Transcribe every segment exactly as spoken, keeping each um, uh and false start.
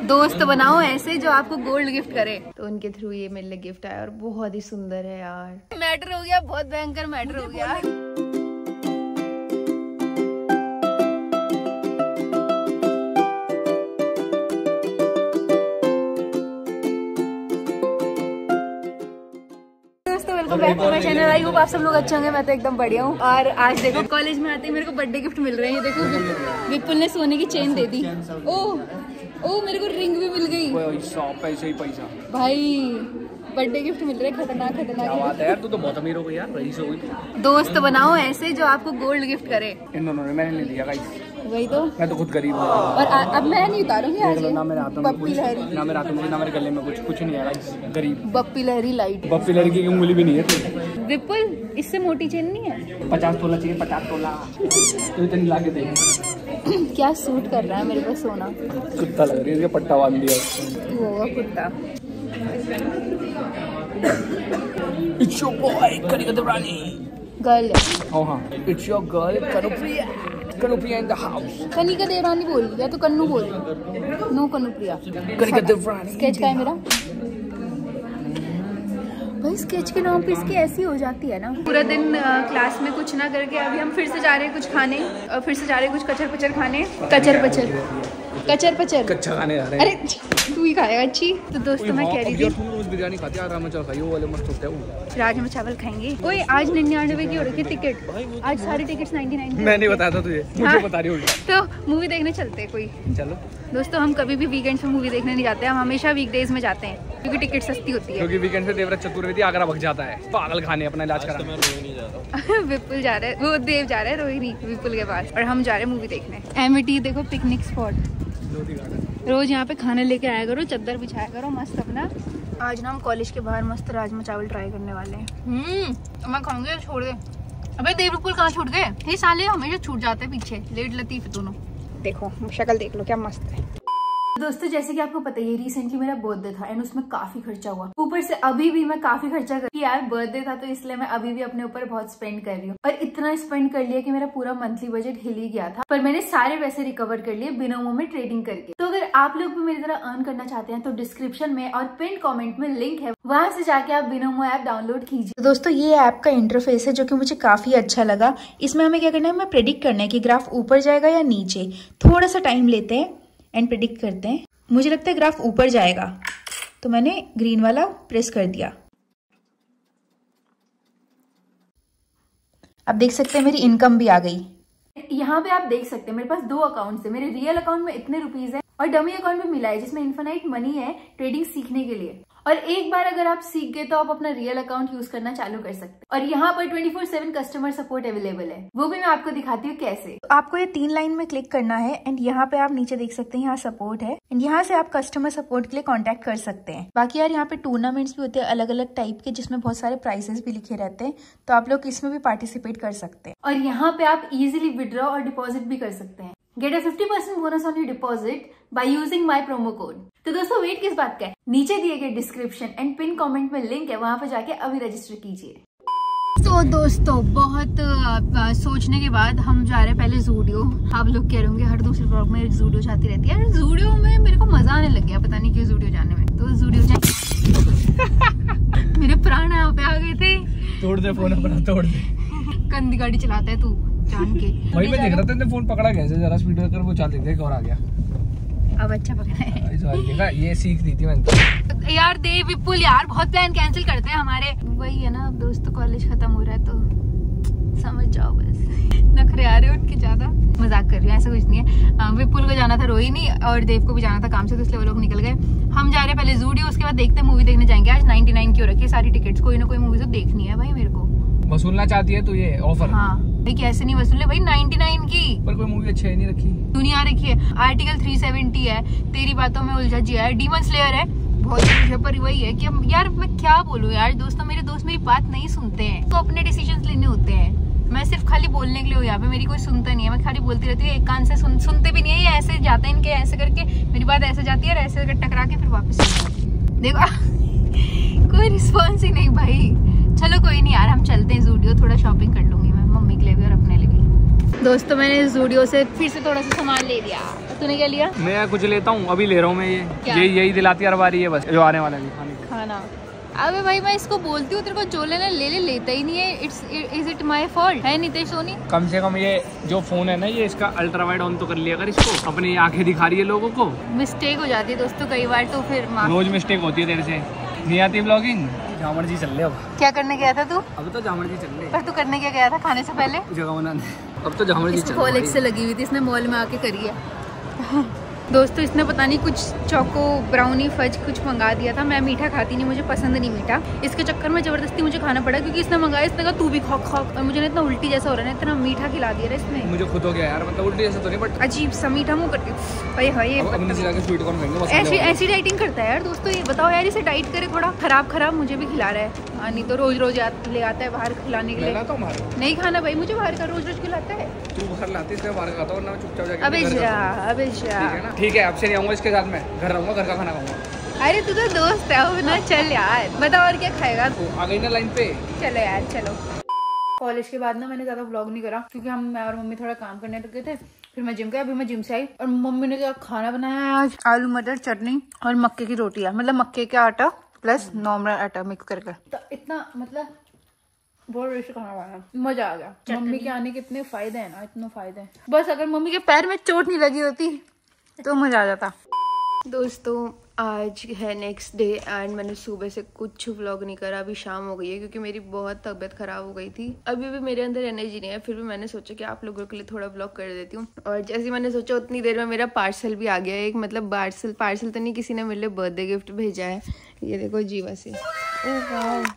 दोस्त बनाओ ऐसे जो आपको गोल्ड गिफ्ट करे। तो उनके थ्रू ये मेरे लिए गिफ्ट आया और बहुत ही सुंदर है यार। मैटर हो गया, बहुत भयंकर मैटर हो गया। Welcome back to my channel. I hope आप सब लोग अच्छे होंगे। मैं तो एकदम बढ़िया हूँ। और आज देखो कॉलेज में आते ही मेरे को बर्थडे गिफ्ट मिल रहे हैं। ये देखो विपुल ने सोने की चेन दे दी। ओह ओह मेरे को रिंग भी मिल गई। पैसे ही पैसा भाई, बर्थडे गिफ्ट मिल रहे हैं। खतरनाक खतरनाक क्या बात है यार, तू तो बहुत अमीर हो गई यार, रईस हो गई। दोस्त बनाओ ऐसे जो आपको गोल्ड गिफ्ट करे। इन दोनों ने मैंने नहीं दिया गाइस। वही तो, मैं तो खुद गरीब हूँ और आ, अब मैं नहीं उतारूंगी आज। ना मेरे हाथों में कुछ, ना मेरे हाथों में, ना मेरे गले में कुछ कुछ नहीं है गाइस। गरीब बप्पी लहरी लाइट। बप्पी लहरी की उंगली भी नहीं है। विपुल इससे मोटी चेन नहीं है। पचास तोला चाहिए, पचास तोला तो इतनी ला के दे। क्या सूट कर रहा है मेरे को सोना। कुत्ता लग रही है, इसका पट्टा बांध दिया। वो होगा कुत्ता। It's your boy कनिका देवरानी। गर्ल। oh हाँ, It's your girl Kanupriya. Kanupriya in the house। Kanika देवरानी बोल या तो कन्नू बोल। नो कनुप्रिया। कनिका देवरानी। स्केच का है मेरा भाई। स्केच के नाम पे इसकी ऐसी हो जाती है ना। पूरा दिन आ, क्लास में कुछ ना करके अभी हम फिर से जा रहे हैं कुछ खाने। और फिर से जा रहे हैं कुछ कचर पचर खाने। कचर पचर कचर पचर कच्चा खाने जा रहे हैं। अरे तू ही खाएगा। अच्छी तो दोस्तों मैं कह रही थी रोज बिरयानी खाते हैं, राजमा चावल खाइए, वो वाले मस्त होते हैं। राजमा चावल खाएंगे। ओए आज निन्यानवे की हो रही है टिकट। आज सारी टिकट्स नाइन्टी नाइन। मैं नहीं बताया था तुझे, मुझे हाँ? बता रही होगी। तो मूवी देखने चलते हैं कोई। चलो दोस्तों हम कभी भी वीकेंड्स में मूवी देखने नहीं जाते। हम हमेशा वीकडेज में जाते हैं क्योंकि टिकट सस्ती होती है। क्योंकि वीकेंड से देवव्रत चतुर्वेदी आगरा भग जाता है पागल खाने अपना इलाज कराने। विपुल जा रहा है, वो देव जा रहा है रोहिणी विपुल के पास, और हम जा रहे हैं मूवी देखने। एमिटी देखो पिकनिक स्पॉट। रोज यहाँ पे खाना लेके आया करो, चद्दर बिछाया करो मस्त अपना। आज ना हम कॉलेज के बाहर मस्त राजमा चावल ट्राई करने वाले हैं। हम्म मैं खाऊंगी, छोड़ दे। अबे देव विपुल कहाँ छूट गए? ये साले हमेशा छूट जाते हैं पीछे। लेट लतीफ दोनों। देखो शक्ल देख लो क्या मस्त है। दोस्तों जैसे कि आपको पता है रिसेंटली मेरा बर्थडे था एंड उसमें काफी खर्चा हुआ। ऊपर से अभी भी मैं काफी खर्चा कर यार बर्थडे था तो इसलिए मैं अभी भी अपने ऊपर बहुत स्पेंड कर रही हूँ। और इतना स्पेंड कर लिया कि मेरा पूरा मंथली बजट हिल ही गया था। पर मैंने सारे पैसे रिकवर कर लिए बिनोमो में ट्रेडिंग करके। तो अगर आप लोग भी मेरी तरह अर्न करना चाहते हैं तो डिस्क्रिप्शन में और पिन कॉमेंट में लिंक है, वहां से जाके आप बिनोमो ऐप डाउनलोड कीजिए। तो दोस्तों ये ऐप का इंटरफेस है जो की मुझे काफी अच्छा लगा। इसमें हमें क्या करना है, हमें प्रेडिक्ट करना है कि ग्राफ ऊपर जाएगा या नीचे। थोड़ा सा टाइम लेते हैं एंड प्रेडिक्ट करते हैं। मुझे लगता है ग्राफ ऊपर जाएगा तो मैंने ग्रीन वाला प्रेस कर दिया। अब देख सकते हैं मेरी इनकम भी आ गई। यहाँ पे आप देख सकते हैं मेरे पास दो अकाउंट्स है। मेरे रियल अकाउंट में इतने रुपीस है और डमी अकाउंट में मिला है जिसमें इन्फिनाइट मनी है ट्रेडिंग सीखने के लिए। और एक बार अगर आप सीख गए तो आप अपना रियल अकाउंट यूज करना चालू कर सकते हैं। और यहाँ पर twenty four seven customer support available है, वो भी मैं आपको दिखाती हूँ कैसे। तो आपको ये तीन लाइन में क्लिक करना है एंड यहाँ पे आप नीचे देख सकते हैं यहाँ सपोर्ट है एंड यहाँ से आप कस्टमर सपोर्ट के लिए कॉन्टेक्ट कर सकते हैं। बाकी यार यहाँ पे टूर्नामेंट्स भी होते हैं अलग अलग टाइप के जिसमें बहुत सारे प्राइजेस भी लिखे रहते हैं, तो आप लोग इसमें भी पार्टिसिपेट कर सकते हैं। और यहाँ पे आप इजिली विड्रॉ और डिपॉजिट भी कर सकते हैं। Get a fifty percent bonus on your deposit by using my promo code. तो दोस्तों वेट किस बात का है, नीचे दिए गए डिस्क्रिप्शन एंड पिन कमेंट में लिंक है, वहां पर जाके अभी रजिस्टर कीजिए। तो so, दोस्तों बहुत आ, सोचने के बाद हम जा रहे हैं पहले जूडियो। आप लोग कह रहे होंगे हर दूसरे ब्लॉग में जूडियो जाती रहती है। जूडियो में मेरे को मजा आने लग गया, पता नहीं क्यों जूडियो जाने में। तो जूडियो जाए मेरे प्राण यहाँ पे आ गए थे। तोड़ दे फोन अपना, तोड़ दे। गंदी गाड़ी चलाता है तू जान के। वही मैं देख रहा था, फोन पकड़ा कैसे, जरा स्पीड कर वो चल देते और आ गया। अब अच्छा पकड़ा है। देखा ये सीख दी थी मैंने। यार देव विपुल यार बहुत प्लान कैंसिल करते हैं हमारे। वही है ना दोस्तों, कॉलेज खत्म हो रहा है तो समझ जाओ बस। नखरे आ रहे हैं उनके ज्यादा। मजाक कर रही हूँ, ऐसा कुछ नहीं है। विपुल को जाना था रोहिणी और देव को भी जाना था काम से, तो इसलिए वो लोग निकल गए। हम जा रहे हैं पहले जूडियो, उसके बाद देखते हैं मूवी देखने जाएंगे। आज नाइन्टी नाइन की हो रखी है सारी टिकट्स। कोई ना कोई मूवी तो देखनी है भाई मेरे को। वसूलना चाहती है तो ये ऑफर। हाँ भाई कैसे नहीं वसूले भाई, नाइन्टी नाइन की। पर कोई मूवी अच्छी है नहीं रखी। दुनिया रखी है। आर्टिकल थ्री सेवेंटी है, तेरी बातों में उलझा जिया है, डीमन स्लेयर है, बहुत कुछ। पर वही है कि यार मैं क्या बोलूं यार दोस्तों, मेरे दोस्त मेरी बात नहीं सुनते हैं तो अपने डिसीजंस लेने होते हैं। मैं सिर्फ खाली बोलने के लिए हूँ यहाँ पे, मेरी कोई सुनता नहीं है। मैं खाली बोलती रहती हूँ, एक कान से सुन, सुनते भी नहीं है। ये ऐसे जाते हैं इनके, ऐसे करके मेरी बात ऐसे जाती है और ऐसे टकरा के फिर वापस देखो कोई रिस्पॉन्स ही नहीं भाई। चलो कोई नहीं यार, हम चलते हैं जूडियो, थोड़ा शॉपिंग कर लूंगी मैं मम्मी के लिए भी और अपने लिए भी। दोस्तों मैंने जूडियो से फिर से थोड़ा सा सामान ले लिया। तूने क्या लिया? मैं कुछ लेता हूँ, अभी ले रहा हूँ मैं ये यही यही दिलाती हर बार ये बस जो आने वाला है खाना। अबे भाई मैं इसको बोलती हूँ तेरे को जो लेना ले ले, लेता ही नहीं है। It's is it my fault है नितेश सोनी? कम से कम ये जो फोन है ना, ये इसका अल्ट्रा वाइड ऑन तो कर लिया कर इसको, अपनी आंखें दिखा रही है लोगों को। मिस्टेक हो जाती है दोस्तों कई बार, तो फिर रोज मिस्टेक होती है तेरे से, नहीं आती ब्लॉगिंग। जामड़ जी चल रहे अब। क्या करने गया था तू? अब तो जामड़ जी चल रहे। पर तू करने क्या गया था खाने से पहले? जगह बनाने। अब तो जामड़ जी चल रहे। कॉलेज से लगी हुई थी, इसने मॉल में आके करी है। दोस्तों इसने पता नहीं कुछ चोको ब्राउनी फज कुछ मंगा दिया था। मैं मीठा खाती नहीं, मुझे पसंद नहीं मीठा। इसके चक्कर में जबरदस्ती मुझे खाना पड़ा क्योंकि इसने मंगाया। इसने कहा तू भी खा खा, और मुझे इतना उल्टी जैसा हो रहा है, इतना मीठा खिला दिया है इसने। मुझे खुद हो गया यार, मतलब उल्टी जैसा तो नहीं बट अजीब सा मीठा मुंह करती भाई। हाय ऐसी ऐसी डाइटिंग करता है यार। दोस्तों ये बताओ यार, इसे डाइट करे थोड़ा। खराब खराब मुझे भी खिला रहा है, नहीं तो रोज रोज ले आता है बाहर खिलाने के लिए। नहीं खाना भाई मुझे बाहर का, रोज रोज खिलाता है। तू बाहर लाती है, बाहर खाता हूँ ना, चुपचाप जाके। अबे जा अबे जा, ठीक है अब से नहीं आऊंगा इसके साथ, मैं घर रहूंगा, घर का खाना खाऊंगा। अरे तू तो दोस्त है ना, चल यार बताओ और क्या खाएगा? आ गई ना लाइन पे। चलो यार चलो। कॉलेज के बाद ना मैंने ज्यादा व्लॉग नहीं करा क्योंकि हम मैं और मम्मी थोड़ा काम करने लगे थे। फिर मैं जिम गया, अभी मैं जिम से आई और मम्मी ने क्या खाना बनाया है आज, आलू मटर चटनी और मक्के की रोटी है, मतलब मक्के का आटा प्लस नॉर्मल आटा मिक्स करके। तो इतना मतलब बहुत टेस्टी खाना बनाया, मजा आ गया। मम्मी के आने के इतने फायदे हैं ना, इतने फायदे हैं। बस अगर मम्मी के पैर में चोट नहीं लगी होती तो मजा आ जाता। दोस्तों आज है नेक्स्ट डे एंड मैंने सुबह से कुछ व्लॉग नहीं करा। अभी शाम हो गई है क्योंकि मेरी बहुत तबीयत खराब हो गई थी। अभी भी मेरे अंदर एनर्जी नहीं है, फिर भी मैंने सोचा कि आप लोगों के लिए थोड़ा व्लॉग कर देती हूँ। और जैसे मैंने सोचा उतनी देर में मेरा पार्सल भी आ गया है। एक मतलब पार्सल पार्सल तो नहीं, किसी ने मेरे लिए बर्थडे गिफ्ट भेजा है। ये देखो जीवा से, ओह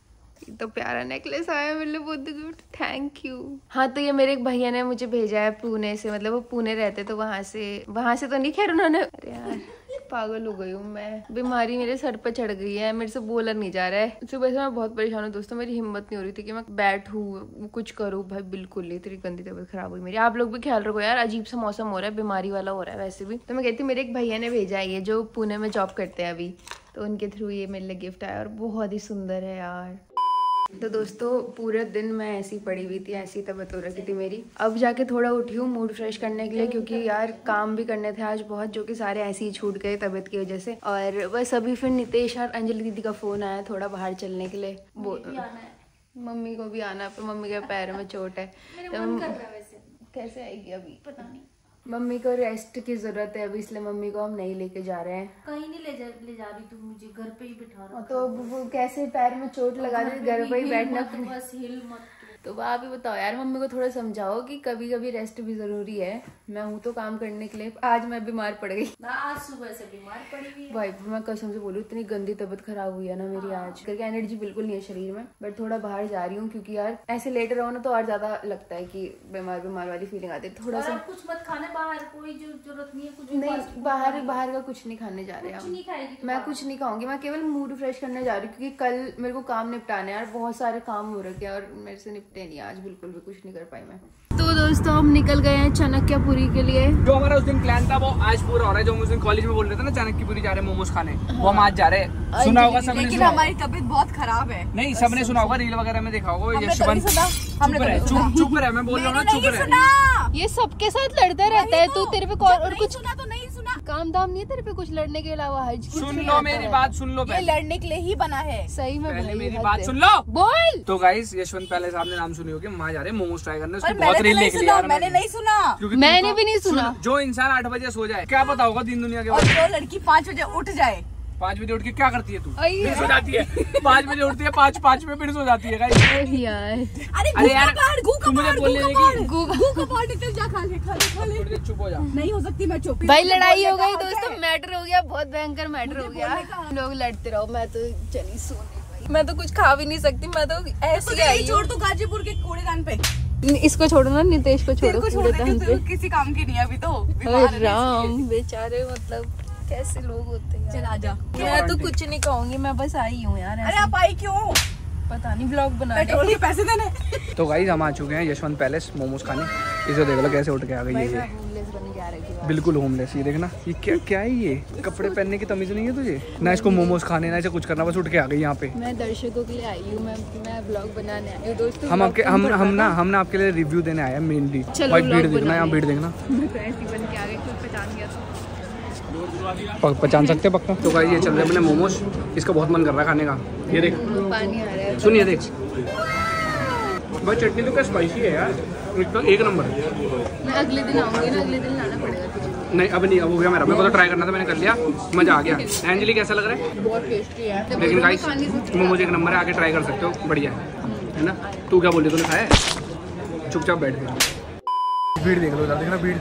तो प्यारा नेकलेस आया मेरे लिए बर्थडे गिफ्ट, थैंक यू। हाँ तो ये मेरे एक भैया ने मुझे भेजा है पुणे से, मतलब वो पुणे रहते तो वहां से वहां से तो नहीं, खैर उन्होंने। अरे यार पागल हो गई हूँ मैं, बीमारी मेरे सर पर चढ़ गई है, मेरे से बोला नहीं जा रहा है। सुबह से मैं बहुत परेशान हूँ दोस्तों, मेरी हिम्मत नहीं हो रही थी कि मैं बैठूँ कुछ करूँ। भाई बिल्कुल नहीं, तेरी गंदी तबीयत खराब हुई मेरी। आप लोग भी ख्याल रखो यार, अजीब सा मौसम हो रहा है, बीमारी वाला हो रहा है वैसे भी। तो मैं कहती हूँ मेरे एक भैया ने भेजा है ये, जो पुणे में जॉब करते हैं अभी, तो उनके थ्रू ये मेरे लिए गिफ्ट आया और बहुत ही सुंदर है यार। तो दोस्तों पूरे दिन मैं ऐसी पड़ी हुई थी, ऐसी तबीयत हो रखी थी मेरी। अब जाके थोड़ा उठी हूँ मूड फ्रेश करने के लिए, क्योंकि यार काम भी करने थे आज बहुत, जो कि सारे ऐसे ही छूट गए तबीयत की वजह से। और बस अभी फिर नितेश और अंजलि दीदी का फोन आया थोड़ा बाहर चलने के लिए। वो मम्मी को भी आना, पर मम्मी के पैर में चोट है तो कैसे आएगी अभी पता नहीं। मम्मी को रेस्ट की जरूरत है अभी, इसलिए मम्मी को हम नहीं लेके जा रहे हैं। कहीं नहीं ले जा ले जा रही तू, मुझे घर पे ही बिठा रहा। तो वो कैसे पैर में चोट लगा दी, घर पे ही बैठना। बस हिल मत। तो आप ही बताओ यार, मम्मी को थोड़ा समझाओ कि कभी कभी रेस्ट भी जरूरी है। मैं हूँ तो काम करने के लिए, आज मैं बीमार पड़ गई। आज सुबह से बीमार पड़ी हुई है भाई। मैं कसम से बोलूँ इतनी गंदी तबीयत खराब हुई है ना मेरी आज, करके एनर्जी बिल्कुल नहीं है शरीर में। बट थोड़ा बाहर जा रही हूँ क्योंकि यार ऐसे लेटे रहो ना तो और ज्यादा लगता है कि बीमार बीमार वाली फीलिंग आती है। थोड़ा सा कुछ मत खाने बाहर, कोई जो जरूरत नहीं है कुछ नहीं, बाहर बाहर का कुछ नहीं खाने जा रहे हैं। मैं कुछ नहीं खाऊंगी, मैं केवल मूड फ्रेश करने जा रही हूँ क्योंकि कल मेरे को काम निपटाने यार, बहुत सारे काम हो रखे हैं और मेरे से निपटे नहीं आज, बिल्कुल भी कुछ नहीं कर पाई मैं। तो दोस्तों हम निकल गए हैं चाणक्यपुरी के लिए। जो हमारा उस दिन प्लान था वो आज पूरा हो रहा है। जो हम उस दिन कॉलेज में बोल रहे थे ना चाणक्यपुरी जा रहे हैं मोमोज खाने, वो हम आज जा रहे हैं। सुना होगा सबने, लेकिन हमारी तबीयत बहुत खराब है। नहीं सबने सुना होगा, रील वगैरह में देखा होगा। यशवंत हमने चुप रहे, मैं बोल रहा हूँ चुप रहे। ये सबके साथ लड़ता रहता है तू, तेरे पे और कुछ सुना तो नहीं सुना, काम धाम नहीं है तेरे पे कुछ लड़ने के अलावा। हज सुन लो मेरी बात, सुन लो, ये लड़ने के लिए ही बना है। सही में पहले मेरी बात सुन लो, बोल। तो गाइस यशवंत पहले साहब ने नाम सुनी होगी, वहाँ जा रहे हैं मोमोज ट्राई करने। बहुत रील देख लिया मैंने नहीं सुना, मैंने भी नहीं सुना। जो इंसान आठ बजे सो जाए क्या पता होगा दिन दुनिया के और जो लड़की पाँच बजे उठ जाए। पाँच बजे उठ के क्या करती है तू? फिर सो जाती है। पाँच बजे उठती है, पाँच पाँच में फिर सो जाती है गाइस। यार अरे यार तू मुझे बोलने लगी गू का पार निकल जा, खा ले खा ले खा ले। चुप हो जा। नहीं हो सकती मैं चुप। भाई लड़ाई हो गई दोस्तों, मैटर हो गया, बहुत भयंकर मैटर हो गया। लोग लड़ते रहो, मैं तो चली सोने। मैं तो कुछ खा भी नहीं सकती, मैं तो ऐसे आई छोड़ तू गाजीपुर के कूड़ेदान पे। इसको छोड़ो ना, नितेश को छोड़ो कूड़ेदान पे। किसी काम की नहीं है अभी तो। राम बेचारे, मतलब कैसे लोग होते हैं। चल आजा। मैं तो कुछ नहीं कहूंगी, मैं बस आई हूँ यार। अरे आप आई क्यों? पता नहीं, ब्लॉग बना पेट्रोल के पैसे देने। तो गाइस हम आ चुके हैं यशवंत पैलेस मोमोज खाने। इसे देख लो कैसे उठ के आ गई है ये, होमलेस बन के आ रही थी। बिल्कुल होमलेस। ये देखना ये क्या क्या है, ये कपड़े पहनने की तमीज नहीं है तुझे ना, इसको मोमोज खाने ना इसे कुछ करना, बस उठ के आ गई यहाँ पे। मैं दर्शकों के लिए आई हूँ, मैं मैं ब्लॉग बनाने आई हूँ दोस्तों। हम आपके हम हम ना हम ना आपके लिए रिव्यू देने आए हैं मेनली। चलो भाई vlog भीड़ देखना, यहाँ बनाने। भीड़ देखना। मैं तो ऐसी बन के आ गई, खुद पहचान गया था। पहचान सकते हैं पक्का। तो भाई ये चल रहे अपने मोमोज, इसका बहुत मन कर रहा है खाने का। ये देख पानी आ रहा है। सुनिए देख भाई, चटनी तो क्या स्पाइसी है यार, एक तो एक नंबर। मैं अगले दिन आऊंगी ना, अगले दिन लाना पड़ेगा तुझे। नहीं अब नहीं, अब हो गया मेरा, मेरे को तो ट्राई करना था, मैंने कर लिया, मजा आ गया। एंजली कैसा लग रहा है? बहुत टेस्टी है। लेकिन गाइस मोमोज एक नंबर है, आके ट्राई कर सकते हो, बढ़िया है है ना। तू क्या बोल रही, तूने खाया है? चुपचाप बैठ गई। भीड़ देख लो इधर, देखना भीड़,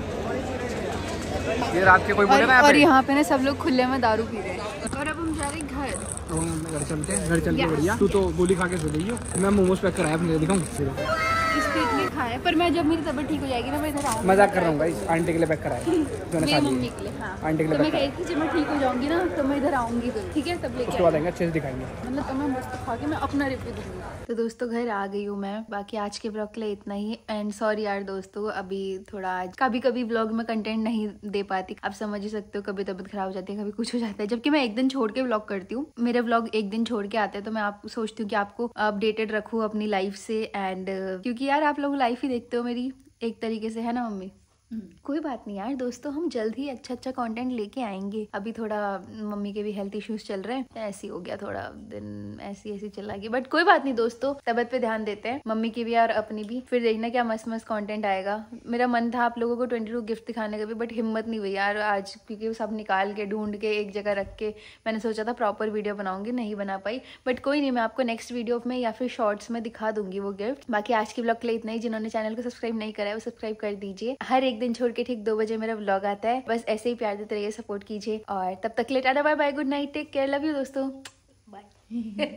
ये रात के कोई बोले और, और यहाँ पे ना सब लोग खुले में दारू पी रहे हैं। और अब हम जा रहे हैं घर। तो हम घर चलते हैं, घर चल के बढ़िया। तू तो गोली खा के सो गई हो, मैं मोमोज पैक कराया अपने, दिखाऊं? इसके इतने खाए, पर मैं जब मेरी तबीयत ठीक हो जाएगी ना मैं इधर आऊंगी। मजाक कर रहा हूँ गाइस, आंटी के लिए पैक कराया मैंने, मेरी खा मम्मी लिया के लिए। हाँ आंटी के लिए तो मैं पैक कह रही थी जब मैं ठीक हो जाऊंगी ना तो मैं इधर आऊंगी फिर, ठीक है? तब लेके उसके बाद आएंगे, अच्छे से दिखाएंगे। मतलब तो मैं मस्त खा के मैं अपना रिव्यू दूंगी। तो दोस्तों घर आ गई हूँ मैं, बाकी आज के ब्लॉग के लिए इतना ही। एंड सॉरी यार दोस्तों, अभी थोड़ा आज कभी कभी ब्लॉग में कंटेंट नहीं दे पाती, आप समझ ही सकते हो, कभी तबीयत खराब हो जाती है, कभी कुछ हो जाता है। जबकि मैं एक दिन छोड़ के ब्लॉग करती हूँ, मेरे ब्लॉग एक दिन छोड़ के आते हैं, तो मैं आप सोचती हूँ कि आपको अपडेटेड रखूँ अपनी लाइफ से। एंड क्योंकि यार आप लोग लाइफ ही देखते हो मेरी एक तरीके से, है ना मम्मी? कोई बात नहीं यार दोस्तों, हम जल्द ही अच्छा अच्छा कंटेंट लेके आएंगे। अभी थोड़ा मम्मी के भी हेल्थ इश्यूज चल रहे हैं, ऐसी हो गया, थोड़ा दिन ऐसी ऐसी चला गई, बट कोई बात नहीं दोस्तों, तबीयत पे ध्यान देते हैं, मम्मी की भी और अपनी भी। फिर देखना क्या मस्त मस्त कंटेंट आएगा। मेरा मन था आप लोगों को ट्वेंटी टू गिफ्ट दिखाने का भी, बट हिम्मत नहीं हुई यार आज, क्योंकि सब निकाल के ढूंढ के एक जगह रख के मैंने सोचा था प्रॉपर वीडियो बनाऊंगी, नहीं बना पाई। बट कोई नहीं, मैं आपको नेक्स्ट वीडियो में या फिर शॉर्ट्स में दिखा दूंगी वो गिफ्ट। बाकी आज के ब्लॉग के लिए इतना ही। जिन्होंने चैनल को सब्सक्राइब नहीं करा है वो सब्सक्राइब कर दीजिए। हर एक दिन छोड़ के ठीक दो बजे मेरा व्लॉग आता है, बस ऐसे ही प्यार देते रहिए, सपोर्ट कीजिए। और तब तक के लिए ta-ta bye bye, good night, take care, love you दोस्तों, बाय।